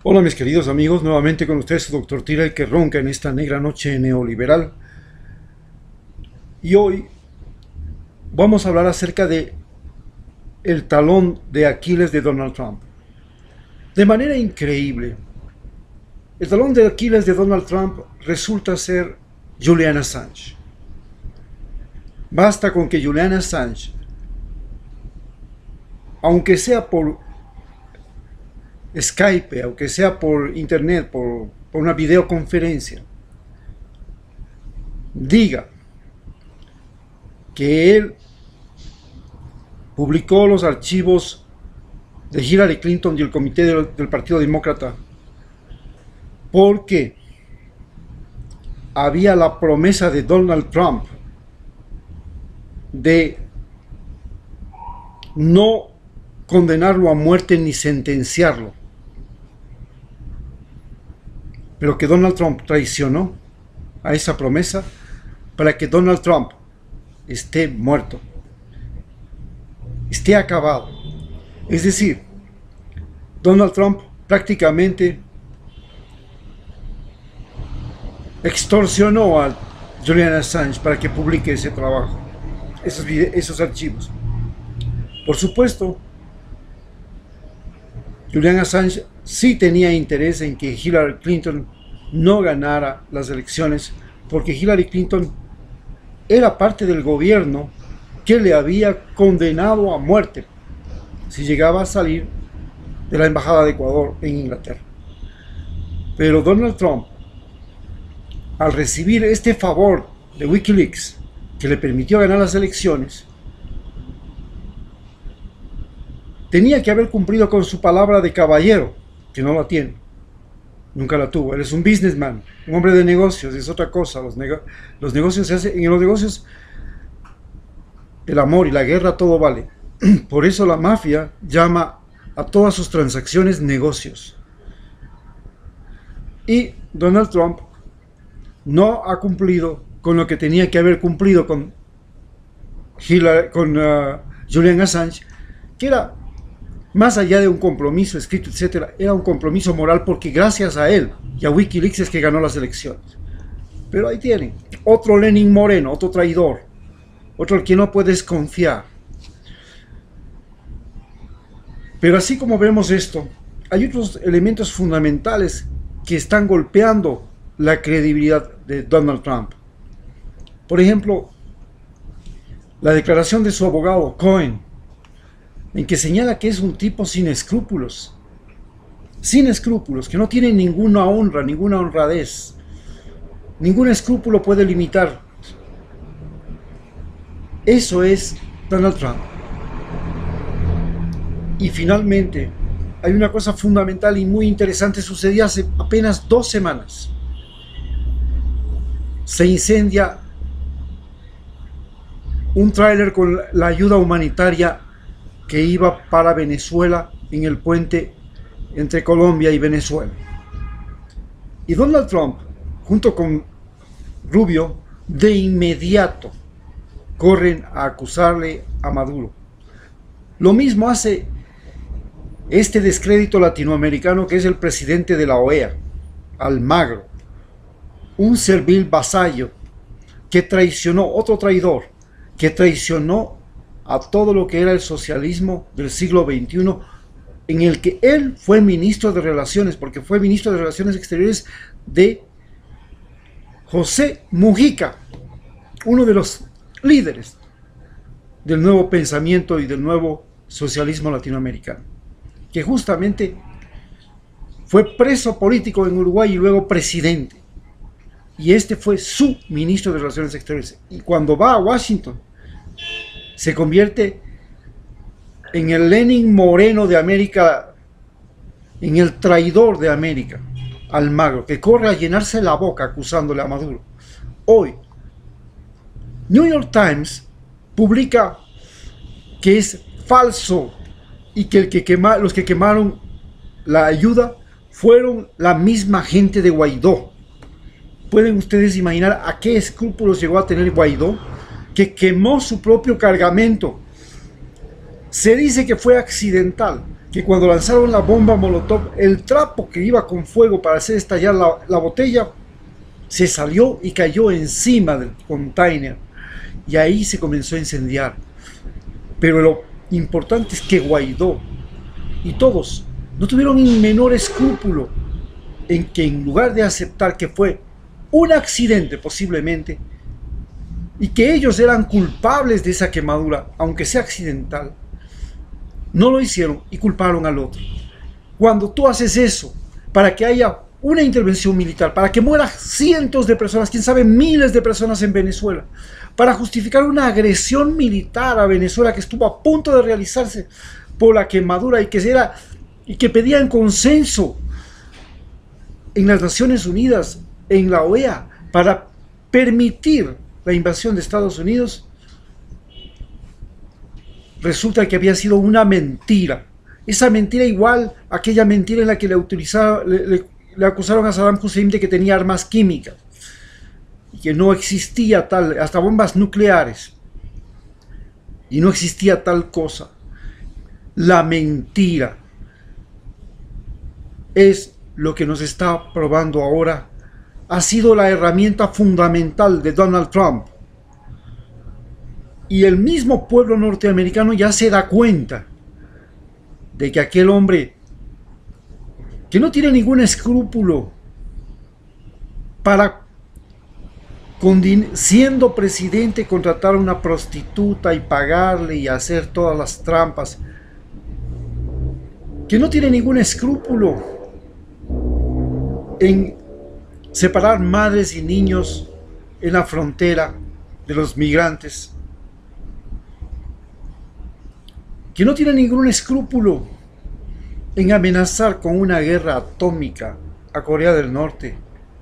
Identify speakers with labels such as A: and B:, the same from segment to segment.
A: Hola mis queridos amigos, nuevamente con ustedes su doctor Tira, el que ronca en esta negra noche neoliberal. Y hoy vamos a hablar acerca de el talón de Aquiles de Donald Trump. De manera increíble, el talón de Aquiles de Donald Trump resulta ser Julian Assange. Basta con que Julian Assange, aunque sea por Skype, aunque sea por internet, por una videoconferencia, diga que él publicó los archivos de Hillary Clinton y el comité del Partido Demócrata porque había la promesa de Donald Trump de no condenarlo a muerte ni sentenciarlo, pero que Donald Trump traicionó a esa promesa para que Donald Trump esté muerto, esté acabado. Es decir, Donald Trump prácticamente extorsionó a Julian Assange para que publique ese trabajo, esos archivos. Por supuesto, Julian Assange sí tenía interés en que Hillary Clinton no ganara las elecciones, porque Hillary Clinton era parte del gobierno que le había condenado a muerte si llegaba a salir de la embajada de Ecuador en Inglaterra. Pero Donald Trump, al recibir este favor de Wikileaks que le permitió ganar las elecciones, tenía que haber cumplido con su palabra de caballero, que no la tiene, nunca la tuvo. Él es un businessman, un hombre de negocios, es otra cosa. Los negocios se hacen, en los negocios el amor y la guerra todo vale. Por eso la mafia llama a todas sus transacciones negocios. Y Donald Trump no ha cumplido con lo que tenía que haber cumplido con Julian Assange, que era, más allá de un compromiso escrito, etcétera, era un compromiso moral, porque gracias a él y a Wikileaks es que ganó las elecciones. Pero ahí tienen, otro Lenin Moreno, otro traidor, otro al que no puedes confiar. Pero así como vemos esto, hay otros elementos fundamentales que están golpeando la credibilidad de Donald Trump. Por ejemplo, la declaración de su abogado Cohen, en que señala que es un tipo sin escrúpulos, que no tiene ninguna honra, ninguna honradez, ningún escrúpulo puede limitar. Eso es Donald Trump. Y finalmente, hay una cosa fundamental y muy interesante, sucedió hace apenas 2 semanas. Se incendia un tráiler con la ayuda humanitaria que iba para Venezuela en el puente entre Colombia y Venezuela. Y Donald Trump, junto con Rubio, de inmediato corren a acusarle a Maduro. Lo mismo hace este descrédito latinoamericano que es el presidente de la OEA, Almagro, un servil vasallo que traicionó, otro traidor, que traicionó a todo lo que era el socialismo del siglo XXI, en el que él fue ministro de Relaciones, porque fue ministro de Relaciones Exteriores de José Mujica, uno de los líderes del nuevo pensamiento y del nuevo socialismo latinoamericano, que justamente fue preso político en Uruguay y luego presidente. Y este fue su ministro de Relaciones Exteriores. Y cuando va a Washington, se convierte en el Lenin Moreno de América, en el traidor de América, Almagro, que corre a llenarse la boca acusándole a Maduro. Hoy, New York Times publica que es falso y que los que quemaron la ayuda fueron la misma gente de Guaidó. ¿Pueden ustedes imaginar a qué escrúpulos llegó a tener Guaidó, que quemó su propio cargamento? Se dice que fue accidental, que cuando lanzaron la bomba Molotov, el trapo que iba con fuego para hacer estallar la botella se salió y cayó encima del container, y ahí se comenzó a incendiar. Pero lo importante es que Guaidó y todos no tuvieron ni menor escrúpulo en que, en lugar de aceptar que fue un accidente posiblemente, y que ellos eran culpables de esa quemadura, aunque sea accidental, no lo hicieron y culparon al otro. Cuando tú haces eso para que haya una intervención militar, para que mueran cientos de personas, quién sabe, miles de personas en Venezuela, para justificar una agresión militar a Venezuela que estuvo a punto de realizarse por la quemadura y que pedían consenso en las Naciones Unidas, en la OEA, para permitir la invasión de Estados Unidos, resulta que había sido una mentira. Esa mentira, igual aquella mentira en la que le acusaron a Saddam Hussein de que tenía armas químicas y que no existía tal, hasta bombas nucleares, y no existía tal cosa. La mentira es lo que nos está probando ahora. Ha sido la herramienta fundamental de Donald Trump, y el mismo pueblo norteamericano ya se da cuenta de que aquel hombre, que no tiene ningún escrúpulo para, siendo presidente, contratar a una prostituta y pagarle y hacer todas las trampas, que no tiene ningún escrúpulo en separar madres y niños en la frontera de los migrantes, que no tiene ningún escrúpulo en amenazar con una guerra atómica a Corea del Norte,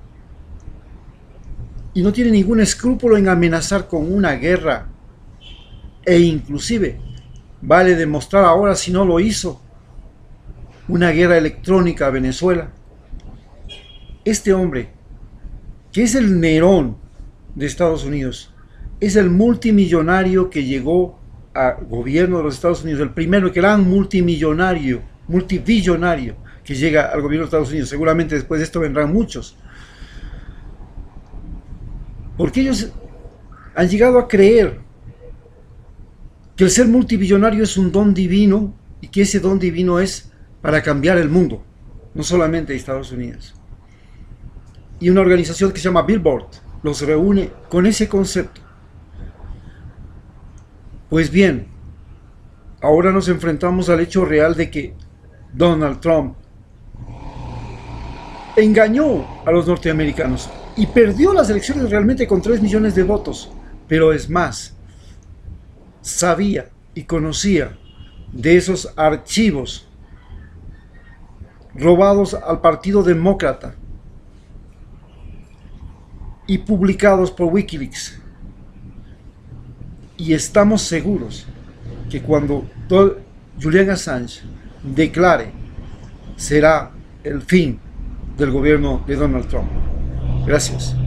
A: y no tiene ningún escrúpulo en amenazar con una guerra, e inclusive, vale demostrar ahora, si no lo hizo, una guerra electrónica a Venezuela. Este hombre, que es el Nerón de Estados Unidos, es el multimillonario que llegó al gobierno de los Estados Unidos, el primero gran multibillonario que llega al gobierno de Estados Unidos. Seguramente después de esto vendrán muchos, porque ellos han llegado a creer que el ser multibillonario es un don divino, y que ese don divino es para cambiar el mundo, no solamente Estados Unidos. Y una organización que se llama Billboard los reúne con ese concepto. Pues bien, ahora nos enfrentamos al hecho real de que Donald Trump engañó a los norteamericanos y perdió las elecciones realmente con 3 millones de votos. Pero es más, sabía y conocía de esos archivos robados al Partido Demócrata y publicados por Wikileaks. Y estamos seguros que cuando Julian Assange declare, será el fin del gobierno de Donald Trump. Gracias.